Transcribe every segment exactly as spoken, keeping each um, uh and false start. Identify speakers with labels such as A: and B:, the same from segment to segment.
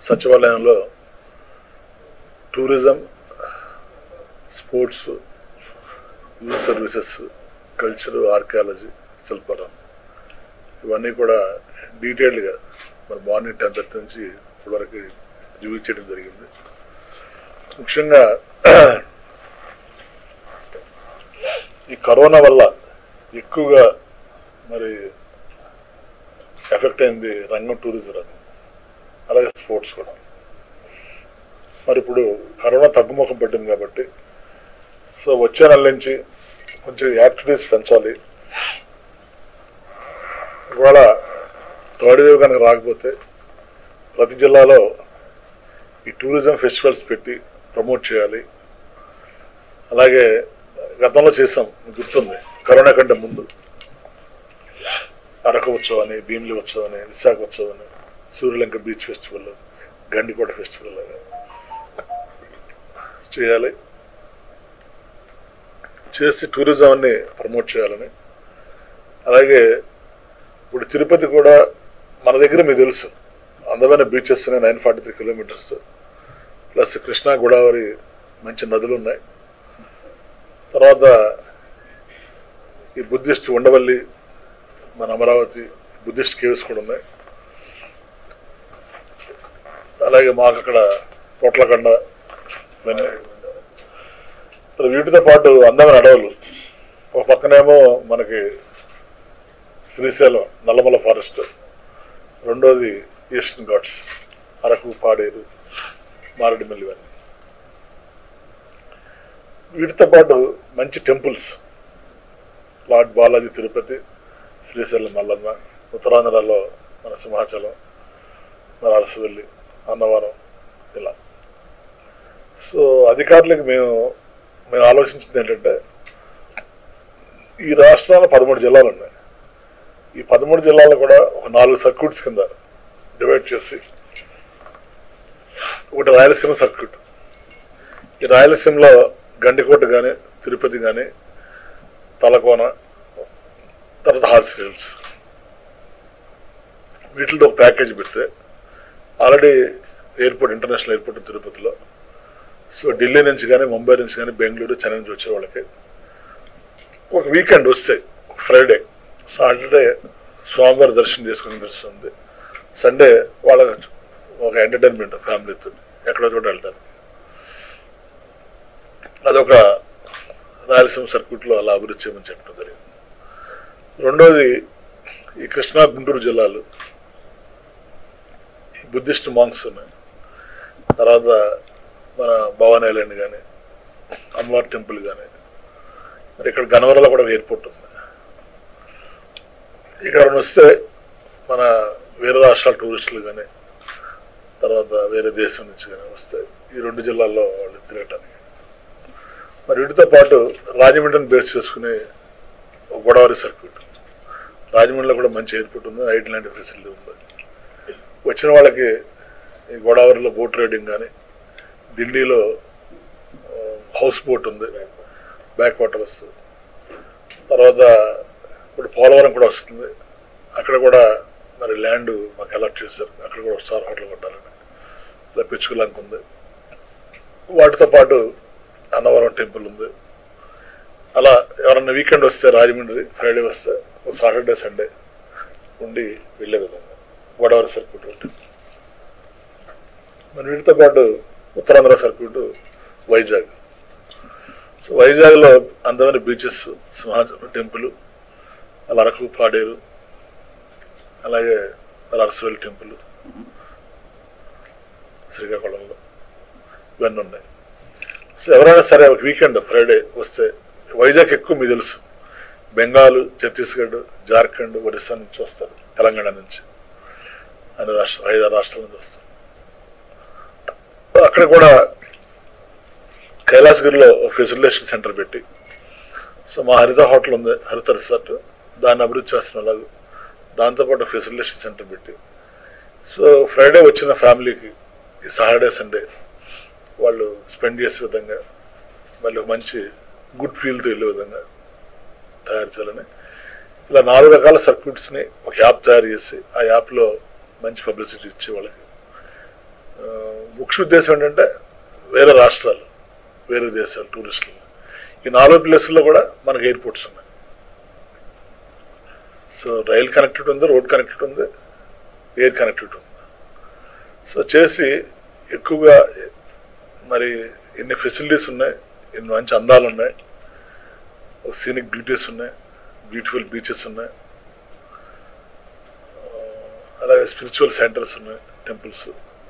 A: సచివాలయంలో tourism, sports, youth services, culture, archaeology, శిల్పకళ ఇవన్నీ కూడా డీటెయిల్డ్గా మరి మార్నింగ్ టెన్ థర్టీ నుంచి ఇప్పటివరకు రివ్యూ చేయడం జరిగింది. ముఖ్యంగా ఈ కరోనా వల్ల ఎక్కువగా మరి ఎఫెక్ట్ అయింది రంగం టూరిజం రంగం, అలాగే స్పోర్ట్స్ కూడా. మరి ఇప్పుడు కరోనా తగ్గుముఖం పట్టింది కాబట్టి సో వచ్చే నెల నుంచి కొంచెం యాక్టివిటీస్ పెంచాలి. ఇవాళ థర్డ్ వేవ్ కనుక రాకపోతే ప్రతి జిల్లాలో ఈ టూరిజం ఫెస్టివల్స్ పెట్టి ప్రమోట్ చేయాలి. అలాగే గతంలో చేసాం, గుర్తుంది, కరోనా కంటే ముందు అరకు ఉత్సవం అని, భీమిలి ఉత్సవం అని, విశాఖ ఉత్సవం అని, Suryalanka beach festival, Gandikota festival లాగా చేయాలి. చేసి టూరిజం అన్ని ప్రమోట్ చేయాలని. అలాగే ఇప్పుడు తిరుపతి కూడా మన దగ్గర మీకు తెలుసు అందమైన బీచెస్ ఉన్నాయి, nine forty three kilometres plus Krishna Godavari మంచి నదులు ఉన్నాయి. తర్వాత ఈ బుద్ధిస్ట్ ఉండవల్లి, మన అమరావతి బుద్ధిస్ట్ కేవ్స్ కూడా ఉన్నాయి. అలాగే మాకు అక్కడ పొట్లకండ ఇవన్నీ. వీటితో పాటు అందమైన అడవులు, ఒక పక్కనేమో మనకి శ్రీశైలం నల్లమల ఫారెస్ట్, రెండోది ఈస్టర్న్ ఘాట్స్, అరకు, పాడేరు, మారేడుమిల్లి ఇవన్నీ. వీటితో పాటు మంచి టెంపుల్స్, లార్డ్ బాలాజీ తిరుపతి, శ్రీశైలం మల్లన్న, ఉత్తరాంధ్రలో మన సింహాచలం, మన అరసవెల్లి, అన్నవరం ఇలా. సో అధికారులకు మేము మేము ఆలోచించింది ఏంటంటే ఈ రాష్ట్రాల్లో పదమూడు జిల్లాలు ఉన్నాయి. ఈ పదమూడు జిల్లాలు కూడా ఒక నాలుగు సర్క్యూట్స్ కింద డివైడ్ చేసి ఒకటి రాయలసీమ సర్క్యూట్. ఈ రాయలసీమలో గండికోట కానీ, తిరుపతి కానీ, తలకోన, తర్వాత హార్స్ హిల్స్, వీటితో ఒక ప్యాకేజ్ పెడితే ఆల్రెడీ ఎయిర్పోర్ట్, ఇంటర్నేషనల్ ఎయిర్పోర్ట్ తిరుపతిలో. సో ఢిల్లీ నుంచి కానీ, ముంబై నుంచి కానీ, బెంగళూరు, చెన్నై నుంచి వచ్చే వాళ్ళకి ఒక వీకెండ్ వస్తే ఫ్రైడే, సాటర్డే స్వామివారి దర్శనం చేసుకుని వస్తుంది, సండే వాళ్ళ ఒక ఎంటర్టైన్మెంట్ ఫ్యామిలీతో ఎక్కడో చోట వెళ్తారు. అదొక రాయలసీమ సర్క్యూట్లో అలా అభివృద్ధి చేయమని చెప్పడం జరిగింది. రెండోది ఈ కృష్ణా గుంటూరు జిల్లాలు బుద్ధిస్ట్ మాంగ్స్ ఉన్నాయి. తర్వాత మన భవానీ ఐలాండ్ కానీ, అమ్మవారి టెంపుల్ కానీ, మరి ఇక్కడ గన్నవరంలో కూడా ఎయిర్పోర్ట్ ఉంది. ఇక్కడ వస్తే మన వేరే రాష్ట్రాల టూరిస్టులు కానీ, తర్వాత వేరే దేశం నుంచి కానీ వస్తే ఈ రెండు జిల్లాల్లో వాళ్ళు తిరగటానికి. మరి వీటితో పాటు రాజమండ్రిని బేస్ చేసుకునే గోదావరి సర్క్యూట్, రాజమండ్రిలో కూడా మంచి ఎయిర్పోర్ట్ ఉంది, ఐటీ లాంటి ఫెసిలిటీ ఉంది. వచ్చిన వాళ్ళకి ఈ గోదావరిలో బోట్ రైడింగ్ కానీ, దిండిలో హౌస్ బోట్ ఉంది, బ్యాక్ వాటర్స్. తర్వాత ఇప్పుడు పోలవరం కూడా వస్తుంది, అక్కడ కూడా మరి ల్యాండ్ మాకు అలాట్ చేశారు, అక్కడ కూడా స్టార్ హోటల్ కట్టాలని. ఇలా పిచ్చుకలంక ఉంది. వాటితో పాటు అన్నవరం టెంపుల్ ఉంది. అలా ఎవరన్నా వీకెండ్ వస్తే రాజమండ్రి, ఫ్రైడే వస్తే ఒక సాటర్డే సండే ఉండి వెళ్ళే విధంగా గోదావరి సర్క్యూట్ ఉంటుంది. మరి వీటితో పాటు ఉత్తరాంధ్ర సర్క్యూట్ వైజాగ్. సో వైజాగ్లో అందమైన బీచెస్, సింహాచలం టెంపుల్, అలా అరకు, పాడేరు, అలాగే అరసవెల్లి టెంపుల్, శ్రీకాకుళంలో ఇవన్నీ ఉన్నాయి. సో ఎవరైనా సరే ఒక వీకెండ్ ఫ్రైడే వస్తే వైజాగ్ ఎక్కువ మీకు తెలుసు, బెంగాల్, ఛత్తీస్గఢ్, జార్ఖండ్, ఒరిస్సా నుంచి వస్తారు, తెలంగాణ నుంచి, అన్ని రాష్ట్ర ఐదారు రాష్ట్రాల నుంచి వస్తారు. అక్కడ కూడా కైలాసగిరిలో ఫెసిలిటేషన్ సెంటర్ పెట్టి, సో మా హరిత హోటల్ ఉంది, హరిత రిసార్ట్, దాన్ని అభివృద్ధి చేస్తున్న అలాగే దాంతోపాటు ఫెసిలిటేషన్ సెంటర్ పెట్టి, సో ఫ్రైడే వచ్చిన ఫ్యామిలీకి ఈ సాటర్డే సండే వాళ్ళు స్పెండ్ చేసే విధంగా, మళ్ళీ మంచి గుడ్ ఫీల్తో వెళ్ళే విధంగా తయారు చేయాలని ఇలా నాలుగు రకాల సర్క్యూట్స్ని ఒక యాప్ తయారు చేసి ఆ యాప్లో మంచి పబ్లిసిటీ ఇచ్చి వాళ్ళకి ముఖ్య ఉద్దేశం ఏంటంటే వేరే రాష్ట్రాలు వేరే దేశాలు టూరిస్టులు ఈ నాలుగు ప్లేసుల్లో కూడా మనకి ఎయిర్పోర్ట్స్ ఉన్నాయి. సో రైల్ కనెక్టివిటీ ఉంది, రోడ్ కనెక్టివిటీ ఉంది, ఎయిర్ కనెక్టివిటీ ఉంది. సో చేసి ఎక్కువగా మరి ఎన్ని ఫెసిలిటీస్ ఉన్నాయి, ఎన్ని మంచి అందాలు ఉన్నాయి, సీనిక్ బ్యూటీస్ ఉన్నాయి, బ్యూటిఫుల్ బీచెస్ ఉన్నాయి, అలాగే స్పిరిచువల్ సెంటర్స్ ఉన్నాయి, టెంపుల్స్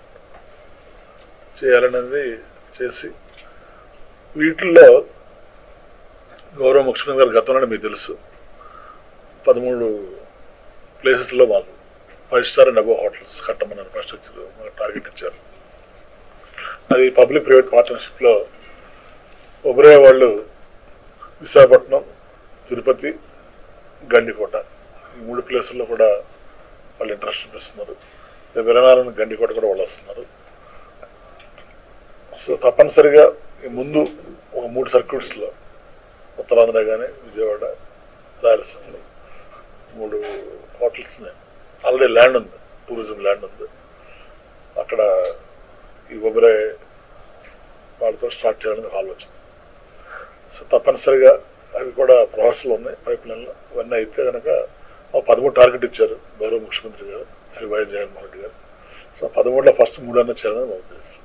A: చేయాలనేది చేసి వీటిల్లో గౌరవ ముఖ్యమంత్రి గారు గతంలోనే మీకు తెలుసు పదమూడు ప్లేసెస్లో మాకు five star and above hotels కట్టమని ఇన్ఫ్రాస్ట్రక్చర్ మాకు టార్గెట్ ఇచ్చారు. అది పబ్లిక్ ప్రైవేట్ పార్ట్నర్షిప్లో ఒబరే వాళ్ళు విశాఖపట్నం, తిరుపతి, గండికోట ఈ మూడు ప్లేసుల్లో కూడా వాళ్ళు ఇంట్రెస్ట్ చూపిస్తున్నారు. విరానాలను గండికోట కూడా వాళ్ళు వస్తున్నారు. సో తప్పనిసరిగా ముందు ఒక మూడు సర్క్యూట్స్లో ఉత్తరాంధ్ర కానీ విజయవాడ, రాయలసీమలో మూడు హోటల్స్ని ఆల్రెడీ ల్యాండ్ ఉంది, టూరిజం ల్యాండ్ ఉంది. అక్కడ ఈ ఒబరే వాళ్ళతో స్టార్ట్ చేయాలని కాల్ వచ్చింది. సో తప్పనిసరిగా అవి కూడా ప్రాసెస్లో ఉన్నాయి, పైప్ లైన్లో. ఇవన్నీ అయితే కనుక పదమూడు టార్గెట్ ఇచ్చారు గౌరవ ముఖ్యమంత్రి గారు శ్రీ వైఎస్ జగన్మోహన్ రెడ్డి గారు. సో పదమూడులో ఫస్ట్ మూడు అన్న చేయాలని మా ఉద్దేశం.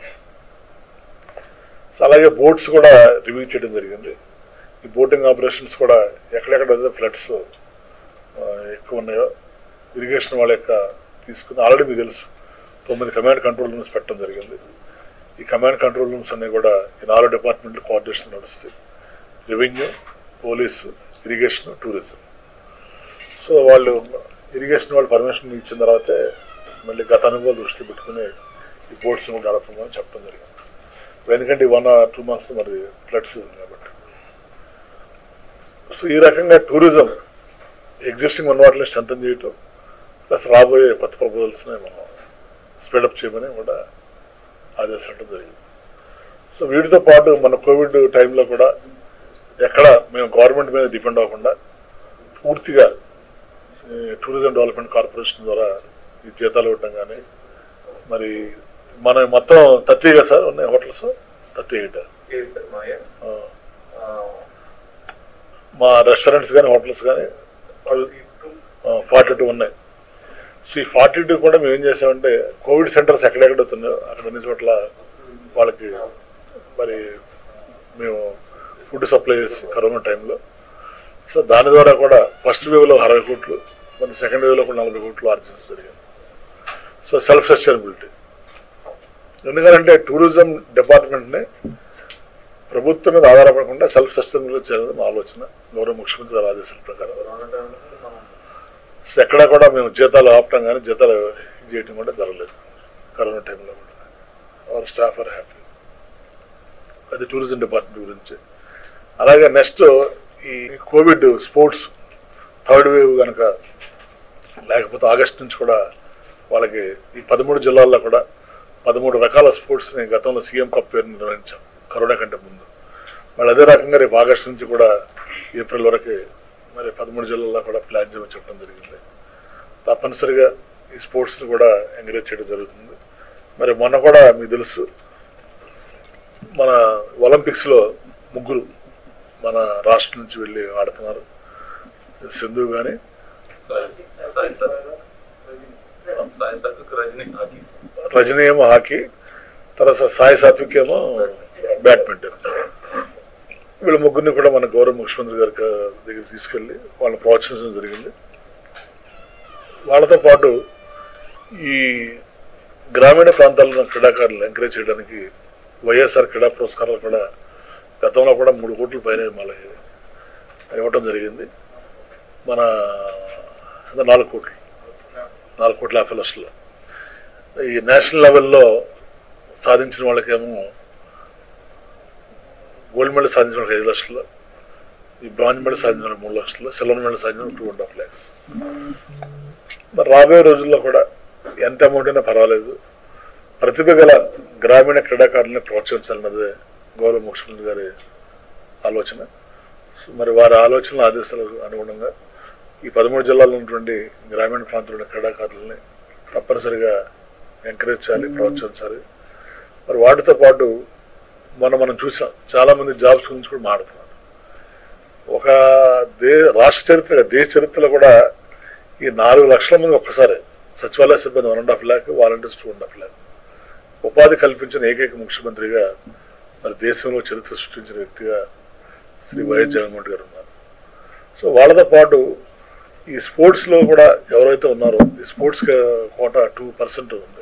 A: సో అలాగే బోట్స్ కూడా రివ్యూ చేయడం జరిగింది. ఈ బోటింగ్ ఆపరేషన్స్ కూడా ఎక్కడెక్కడ ఫ్లడ్స్ ఎక్కువ ఉన్నాయో ఇరిగేషన్ వాళ్ళ యొక్క తీసుకుని ఆల్రెడీ మీకు తెలుసు తొమ్మిది కమాండ్ కంట్రోల్ రూమ్స్ పెట్టడం జరిగింది. ఈ కమాండ్ కంట్రోల్ రూమ్స్ అన్నీ కూడా ఈ నాలుగు డిపార్ట్మెంట్లు కోఆర్డినేషన్ నడుస్తాయి. Revenue, police, irrigation, tourism. So వాళ్ళు ఇరిగేషన్ వాళ్ళు పర్మిషన్ ఇచ్చిన తర్వాతే మళ్ళీ గత అనుభవాలు దృష్టిలో పెట్టుకుని ఈ బోట్స్ కూడా నడపమని చెప్పడం జరిగింది. ఎందుకంటే వన్ ఆర్ టూ మంత్స్ మరి ఫ్లడ్ సీజన్ కాబట్టి. సో ఈ రకంగా టూరిజం ఎగ్జిస్టింగ్ ఉన్న వాటిని స్ట్రెంథన్ చేయటం ప్లస్ రాబోయే కొత్త ప్రపోజల్స్ని మనం స్పీడప్ చేయమని కూడా ఆదేశించడం జరిగింది. సో వీటితో పాటు మన కోవిడ్ టైంలో కూడా ఎక్కడ మేము గవర్నమెంట్ మీద డిపెండ్ అవ్వకుండా పూర్తిగా టూరిజం డెవలప్మెంట్ కార్పొరేషన్ ద్వారా ఈ జీతాలు ఇవ్వటం కానీ మరి మన మొత్తం థర్టీ కదా సార్ ఉన్నాయి హోటల్స్, థర్టీ ఎయిట్ మా రెస్టారెంట్స్ కానీ హోటల్స్ కానీ ఫార్టీ టూ ఉన్నాయి. సో ఈ ఫార్టీ టూ కూడా మేము ఏం చేసామంటే కోవిడ్ సెంటర్స్ ఎక్కడెక్కడ అవుతున్నాయో అక్కడ అన్ని చోట్ల వాళ్ళకి మరి మేము ఫుడ్ సప్లై చేసి కరోనా టైంలో. సో దాని ద్వారా కూడా ఫస్ట్ వేవ్లో అరవై కోట్లు మరి సెకండ్ వేవ్లో కూడా నలభై కోట్లు ఆర్జించడం జరిగింది. So self sustainability. ఎందుకంటే టూరిజం డిపార్ట్మెంట్ని ప్రభుత్వం మీద ఆధారపడకుండా సెల్ఫ్ సస్టైనబిలిటీ చేయాలని మా ఆలోచన గౌరవ ముఖ్యమంత్రి గారి ఆదేశాల ప్రకారం. సో ఎక్కడా కూడా మేము జీతాలు ఆపటం కానీ జీతాలు చేయటం కూడా జరగలేదు కరోనా టైంలో కూడా. Our staff are happy. అది టూరిజం డిపార్ట్మెంట్ గురించి. అలాగే నెక్స్ట్ ఈ కోవిడ్ స్పోర్ట్స్ థర్డ్ వేవ్ కనుక లేకపోతే ఆగస్టు నుంచి కూడా వాళ్ళకి ఈ పదమూడు జిల్లాల్లో కూడా పదమూడు రకాల స్పోర్ట్స్ని గతంలో సీఎం కప్ పేరు నిర్వహించాం కరోనా కంటే ముందు. మళ్ళీ అదే రకంగా రేపు ఆగస్టు నుంచి కూడా ఏప్రిల్ వరకు మరి పదమూడు జిల్లాల్లో కూడా ప్లాన్ చేయమని చెప్పడం జరిగింది. తప్పనిసరిగా ఈ స్పోర్ట్స్ని కూడా ఎంకరేజ్ చేయడం జరుగుతుంది. మరి మొన్న కూడా మీకు తెలుసు మన ఒలింపిక్స్లో ముగ్గురు మన రాష్ట్రం నుంచి వెళ్ళి ఆడుతున్నారు. సింధు కానీ రజనీ ఏమో హాకీ, తర్వాత సాయి సాత్విక్ ఏమో బ్యాడ్మింటన్. వీళ్ళ ముగ్గురిని కూడా మన గౌరవ ముఖ్యమంత్రి గారి దగ్గర తీసుకెళ్ళి వాళ్ళని ప్రోత్సహించడం జరిగింది. వాళ్ళతో పాటు ఈ గ్రామీణ ప్రాంతాల్లో క్రీడాకారులను ఎంకరేజ్ చేయడానికి వైఎస్ఆర్ క్రీడా పురస్కారాలు కూడా గతంలో కూడా మూడు కోట్ల పైన మళ్ళీ ఇవ్వటం జరిగింది. మన నాలుగు కోట్లు నాలుగు కోట్ల యాభై లక్షలు. ఈ నేషనల్ లెవెల్లో సాధించిన వాళ్ళకేమో గోల్డ్ మెడల్ సాధించిన వాళ్ళకి ఐదు లక్షలు, ఈ బ్రాంజ్ మెడల్ సాధించిన వాళ్ళకి మూడు లక్షలు, సిల్వర్ మెడల్ సాధించిన టూ అండ్ హాఫ్ ల్యాక్స్. మరి రాబోయే రోజుల్లో కూడా ఎంత అమౌంట్ అయినా పర్వాలేదు, ప్రతిభ గల గ్రామీణ క్రీడాకారులని ప్రోత్సహించాలన్నదే గౌరవ ముఖ్యమంత్రి గారి ఆలోచన. మరి వారి ఆలోచనల ఆదేశాలకు అనుగుణంగా ఈ పదమూడు జిల్లాల్లో ఉన్నటువంటి గ్రామీణ ప్రాంతంలో క్రీడాకారులని తప్పనిసరిగా ఎంకరేజ్ చేయాలి, ప్రోత్సహించాలి. మరి వాటితో పాటు మనం మనం చూసాం చాలామంది జాబ్స్ గురించి కూడా మాట్లాడుతున్నారు. ఒక దే రాష్ట్ర చరిత్ర దేశ చరిత్రలో కూడా ఈ నాలుగు లక్షల మంది ఒక్కసారి సచివాలయ సిబ్బంది one and half lakh, volunteers two and half lakh ఉపాధి కల్పించిన ఏకైక ముఖ్యమంత్రిగా మరి దేశంలో చరిత్ర సృష్టించిన వ్యక్తిగా శ్రీ వైఎస్ జగన్మోహన్ గారు ఉన్నారు. సో వాళ్ళతో పాటు ఈ స్పోర్ట్స్లో కూడా ఎవరైతే ఉన్నారో ఈ స్పోర్ట్స్ కోటా టూ పర్సెంట్ ఉంది.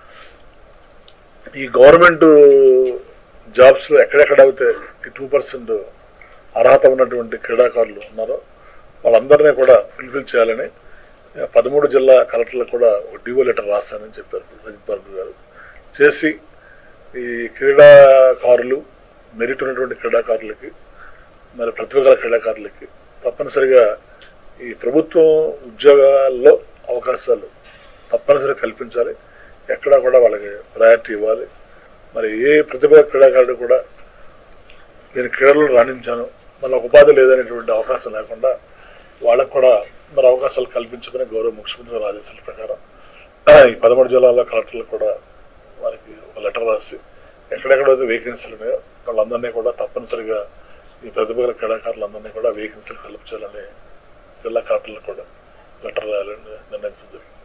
A: ఈ గవర్నమెంట్ జాబ్స్లో ఎక్కడెక్కడ అయితే ఈ టూ పర్సెంట్ అర్హత ఉన్నటువంటి క్రీడాకారులు ఉన్నారో వాళ్ళందరినీ కూడా ఫుల్ఫిల్ చేయాలని పదమూడు జిల్లా కలెక్టర్లకు కూడా ఒక డివో లెటర్ రాస్తానని చెప్పారు రజిత్ బాబు గారు. చేసి ఈ క్రీడాకారులు మెరిట్ ఉన్నటువంటి క్రీడాకారులకి మరి ప్రతిభ గల క్రీడాకారులకి తప్పనిసరిగా ఈ ప్రభుత్వం ఉద్యోగాల్లో అవకాశాలు తప్పనిసరిగా కల్పించాలి. ఎక్కడా కూడా వాళ్ళకి ప్రయారిటీ ఇవ్వాలి. మరి ఏ ప్రతిభ క్రీడాకారుడు కూడా నేను క్రీడల్లో రాణించాను మళ్ళీ ఉపాధి లేదనేటువంటి అవకాశం లేకుండా వాళ్ళకు కూడా మరి అవకాశాలు కల్పించమని గౌరవ ముఖ్యమంత్రి గారి ఆదేశాల ప్రకారం ఈ పదమూడు జిల్లాల కలెక్టర్లకు కూడా వారికి ఒక లెటర్ రాసి ఎక్కడెక్కడైతే వేకెన్సీలు ఉన్నాయో వాళ్ళందరినీ కూడా తప్పనిసరిగా ఈ ప్రతిభ క్రీడాకారులందరినీ కూడా వేకెన్సీలు కల్పించాలని జిల్లా కలెక్టర్లకు కూడా లెటర్ రాయాలని నిర్ణయించడం జరిగింది.